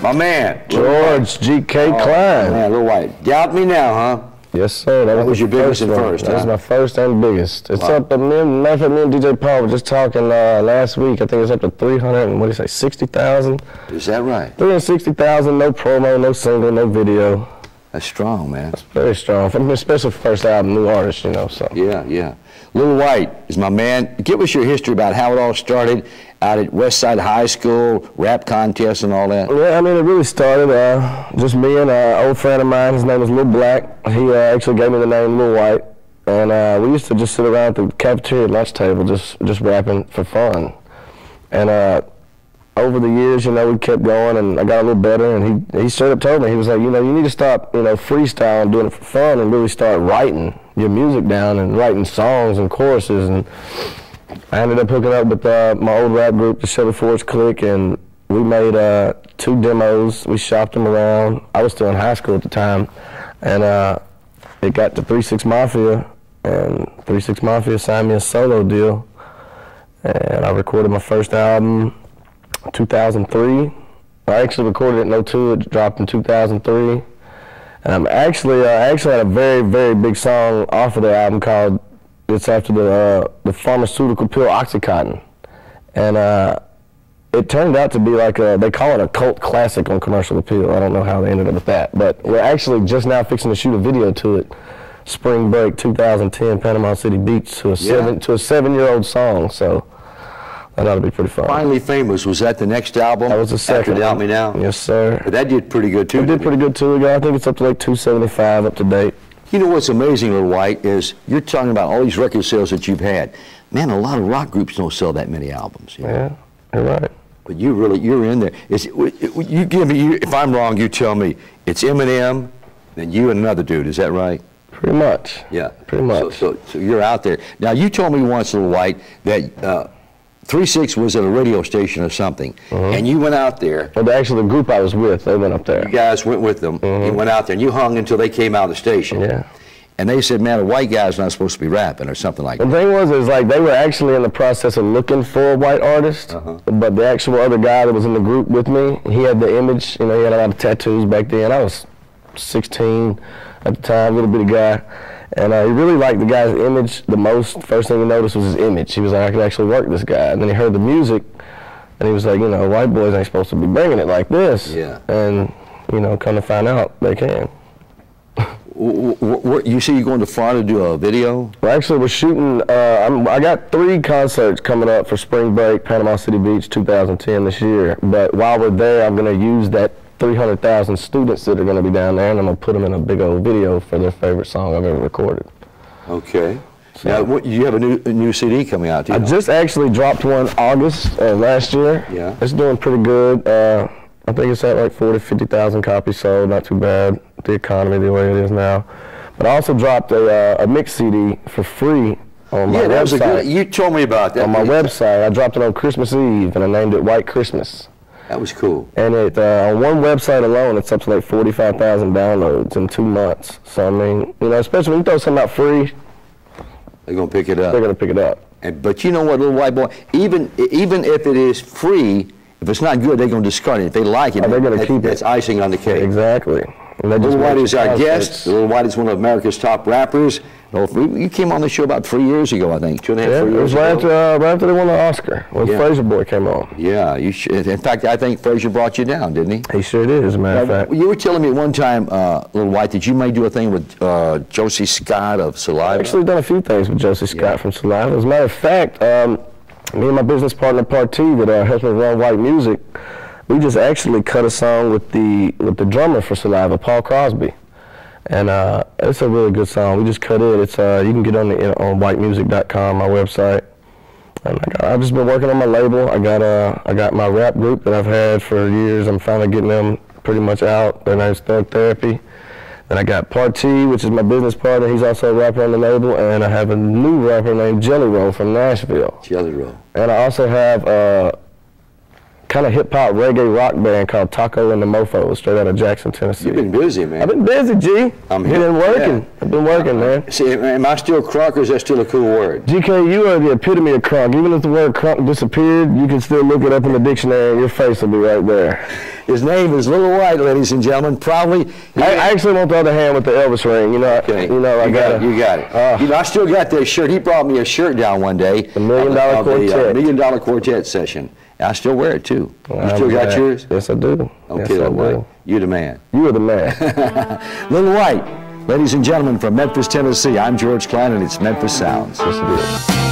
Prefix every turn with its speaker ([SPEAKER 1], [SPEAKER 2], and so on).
[SPEAKER 1] My man.
[SPEAKER 2] George G.K. Klein.
[SPEAKER 1] Man, Lil Wyte. Doubt me now, huh?
[SPEAKER 2] Yes, sir.
[SPEAKER 1] That was your biggest and first,
[SPEAKER 2] That
[SPEAKER 1] huh?
[SPEAKER 2] was my first and biggest. It's up to me and DJ Paul were just talking last week. I think it's up to 60,000.
[SPEAKER 1] Is that right?
[SPEAKER 2] 360,000, no promo, no single, no video.
[SPEAKER 1] That's strong, man.
[SPEAKER 2] That's very strong, especially for first album, new artist, you know, so.
[SPEAKER 1] Yeah, yeah. Lil Wyte is my man. Give us your history about how it all started out at Westside High School, rap contests and all that.
[SPEAKER 2] Yeah, I mean, it really started just me and an old friend of mine. His name was Lil Black. He actually gave me the name Lil Wyte. And we used to just sit around at the cafeteria lunch table just rapping for fun. And over the years, you know, we kept going, and I got a little better, and he straight up told me, he was like, you know, you need to stop, you know, freestyling, doing it for fun, and really start writing your music down and writing songs and choruses. And I ended up hooking up with my old rap group, the Chevy Forge Clique, and we made 2 demos. We shopped them around. I was still in high school at the time, and it got to 3 6 Mafia, and 3 6 Mafia signed me a solo deal, and I recorded my first album 2003. I actually recorded it in 2002. It dropped in 2003. And I actually had a very, very big song off of the album called, it's after the pharmaceutical pill Oxycontin. And it turned out to be like they call it a cult classic on Commercial Appeal. I don't know how they ended up with that. But we're actually just now fixing to shoot a video to it. Spring Break 2010, Panama City Beach, to a 7-year-old song. So that ought to be pretty fun.
[SPEAKER 1] Finally Famous, was that the next album?
[SPEAKER 2] That was the second.
[SPEAKER 1] After Doubt Me Now?
[SPEAKER 2] Yes, sir.
[SPEAKER 1] But that did pretty good too.
[SPEAKER 2] It did pretty good too. I think it's up to like 275 up to date.
[SPEAKER 1] You know what's amazing, Lil Wyte, is you're talking about all these record sales that you've had. Man, a lot of rock groups don't sell that many albums. You know?
[SPEAKER 2] Yeah, you're right.
[SPEAKER 1] But you're in there. You give me, if I'm wrong, you tell me. It's Eminem, then you and another dude. Is that right?
[SPEAKER 2] Pretty much.
[SPEAKER 1] Yeah.
[SPEAKER 2] Pretty much.
[SPEAKER 1] So you're out there. Now, you told me once, Lil Wyte, that 3 6 was at a radio station or something, and you went out there.
[SPEAKER 2] Well, actually, the group I was with, they went up there.
[SPEAKER 1] You guys went with them. You went out there, and you hung until they came out of the station.
[SPEAKER 2] Yeah.
[SPEAKER 1] And they said, man, a white guy's not supposed to be rapping or something like that.
[SPEAKER 2] The thing was, is like they were actually in the process of looking for a white artist, but the actual other guy that was in the group with me, he had the image, you know, he had a lot of tattoos back then. I was 16 at the time, little bitty guy. And he really liked the guy's image the most. First thing he noticed was his image. He was like, I could actually work this guy. And then he heard the music, and he was like, you know, white boys ain't supposed to be bringing it like this.
[SPEAKER 1] Yeah.
[SPEAKER 2] And, you know, come to find out, they can.
[SPEAKER 1] You say you're going to Florida to do a video?
[SPEAKER 2] Well, actually, we're shooting, I got 3 concerts coming up for Spring Break, Panama City Beach 2010 this year. But while we're there, I'm going to use that 300,000 students that are going to be down there, and I'm going to put them in a big old video for their favorite song I've ever recorded. Okay. So, now, you have a new CD coming out, too? I just actually dropped one August last year. Yeah. It's doing pretty good. I think it's at like 40,000 to 50,000 copies sold, not too bad. The economy the way it is now. But I also dropped a mix CD for free on my website. You told me about that. On my website. I dropped it on Christmas Eve, and I named it White Christmas. That was cool. And it on one website alone, it's up to like 45,000 downloads in 2 months. So I mean, you know, especially when you throw something out free, they're gonna pick it up. They're gonna pick it up. But you know what, Little White Boy? Even if it is free, if it's not good, they're gonna discard it. If they like it, they're gonna keep it. That's icing on the cake. Exactly. Lil Wyte is our guest. Lil Wyte is one of America's top rappers. You came on the show about 3 years ago, I think. 2.5, 3 years ago. It was right after they won the Oscar, when Fraser Boy came on. Yeah, you should. In fact, I think Fraser brought you down, didn't he? He sure did, as a matter of fact. You were telling me at one time, Lil Wyte, that you may do a thing with Josie Scott of Saliva. I've actually done a few things with Josie Scott from Saliva. As a matter of fact, me and my business partner, Party, that helps me run White Music, we just actually cut a song with the drummer for Saliva, Paul Crosby. And it's a really good song. We just cut it. It's you can get on whitemusic.com, my website. And I've just been working on my label. I got my rap group that I've had for years. I'm finally getting them pretty much out. Their name's Thug Therapy. Then I got Party, which is my business partner. He's also a rapper on the label. And I have a new rapper named Jelly Roll from Nashville. Jelly Roll. And I also have kind of hip-hop reggae rock band called Taco and the Mofos, straight out of Jackson, Tennessee.
[SPEAKER 1] You've been busy, man.
[SPEAKER 2] I've been busy, G.
[SPEAKER 1] I'm
[SPEAKER 2] been working.
[SPEAKER 1] Yeah.
[SPEAKER 2] I've been working, man.
[SPEAKER 1] See, am I still crunk, or is that still a cool word?
[SPEAKER 2] GK, you are the epitome of crunk. Even if the word crunk disappeared, you can still look it up in the dictionary and your face will be right there.
[SPEAKER 1] His name is Lil Wyte, ladies and gentlemen. Probably.
[SPEAKER 2] I actually want the other hand with the Elvis ring. You know,
[SPEAKER 1] okay.
[SPEAKER 2] I got it.
[SPEAKER 1] You got it. You know, I still got that shirt. He brought me a shirt down one day.
[SPEAKER 2] The $1 Million Quartet.
[SPEAKER 1] $1 Million Quartet session. And I still wear it too. You still got yours?
[SPEAKER 2] Yes, I do.
[SPEAKER 1] Okay, Lil Wyte. You're the man.
[SPEAKER 2] You are the man.
[SPEAKER 1] Lil Wyte, ladies and gentlemen, from Memphis, Tennessee. I'm George Klein, and it's Memphis Sounds.
[SPEAKER 2] Let's do it.